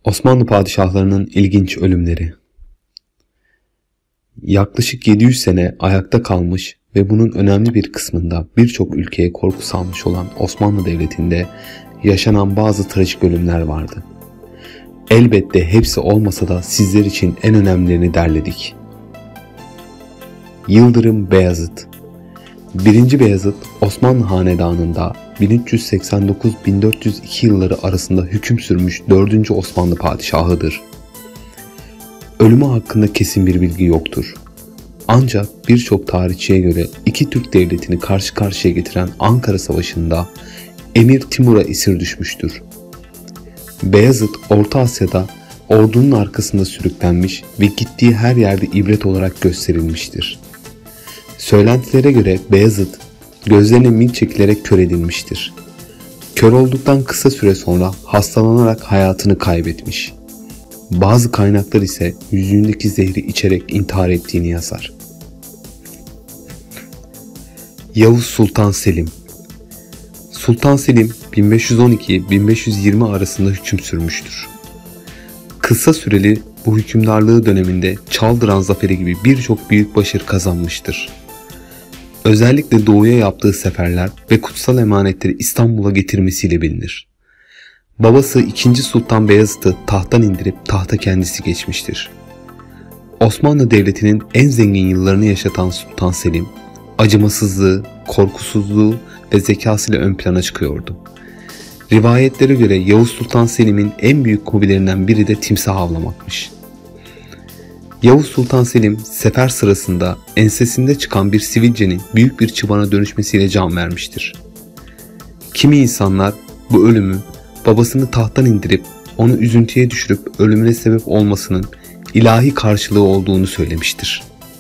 Osmanlı padişahlarının ilginç ölümleri. Yaklaşık 700 sene ayakta kalmış ve bunun önemli bir kısmında birçok ülkeye korku salmış olan Osmanlı Devleti'nde yaşanan bazı trajik ölümler vardı. Elbette hepsi olmasa da sizler için en önemlilerini derledik. Yıldırım Beyazıt. 1. Beyazıt, Osmanlı Hanedanı'nda 1389-1402 yılları arasında hüküm sürmüş 4. Osmanlı padişahıdır. Ölümü hakkında kesin bir bilgi yoktur. Ancak birçok tarihçiye göre iki Türk devletini karşı karşıya getiren Ankara Savaşı'nda Emir Timur'a esir düşmüştür. Beyazıt, Orta Asya'da ordunun arkasında sürüklenmiş ve gittiği her yerde ibret olarak gösterilmiştir. Söylentilere göre Beyazıt, gözlerine mil çekilerek kör edilmiştir. Kör olduktan kısa süre sonra hastalanarak hayatını kaybetmiş. Bazı kaynaklar ise yüzündeki zehri içerek intihar ettiğini yazar. Yavuz Sultan Selim. Sultan Selim 1512-1520 arasında hüküm sürmüştür. Kısa süreli bu hükümdarlığı döneminde Çaldıran Zaferi gibi birçok büyük başarı kazanmıştır. Özellikle doğuya yaptığı seferler ve kutsal emanetleri İstanbul'a getirmesiyle bilinir. Babası 2. Sultan Beyazıt'ı tahttan indirip tahta kendisi geçmiştir. Osmanlı Devleti'nin en zengin yıllarını yaşatan Sultan Selim, acımasızlığı, korkusuzluğu ve zekasıyla ön plana çıkıyordu. Rivayetlere göre Yavuz Sultan Selim'in en büyük hobilerinden biri de timsah avlamakmış. Yavuz Sultan Selim sefer sırasında ensesinde çıkan bir sivilcenin büyük bir çobana dönüşmesiyle can vermiştir. Kimi insanlar bu ölümü babasını tahttan indirip onu üzüntüye düşürüp ölümüne sebep olmasının ilahi karşılığı olduğunu söylemiştir.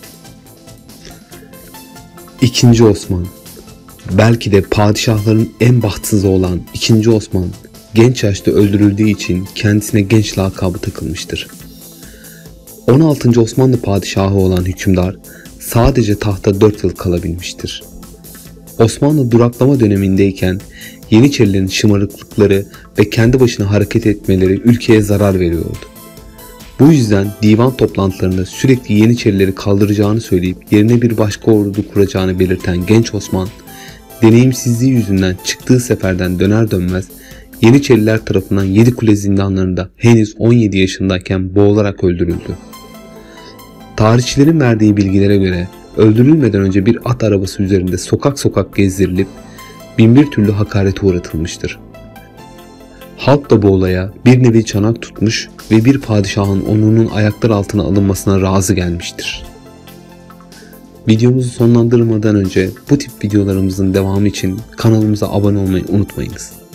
2. Osman. Belki de padişahların en bahtsızı olan 2. Osman genç yaşta öldürüldüğü için kendisine genç lakabı takılmıştır. 16. Osmanlı padişahı olan hükümdar sadece tahta 4 yıl kalabilmiştir. Osmanlı duraklama dönemindeyken Yeniçerilerin şımarıklıkları ve kendi başına hareket etmeleri ülkeye zarar veriyordu. Bu yüzden divan toplantılarında sürekli Yeniçerileri kaldıracağını söyleyip yerine bir başka ordu kuracağını belirten genç Osman, deneyimsizliği yüzünden çıktığı seferden döner dönmez Yeniçeriler tarafından Yedikule zindanlarında henüz 17 yaşındayken boğularak öldürüldü. Tarihçilerin verdiği bilgilere göre öldürülmeden önce bir at arabası üzerinde sokak sokak gezdirilip binbir türlü hakarete uğratılmıştır. Halk da bu olaya bir nevi çanak tutmuş ve bir padişahın onurunun ayaklar altına alınmasına razı gelmiştir. Videomuzu sonlandırmadan önce bu tip videolarımızın devamı için kanalımıza abone olmayı unutmayınız.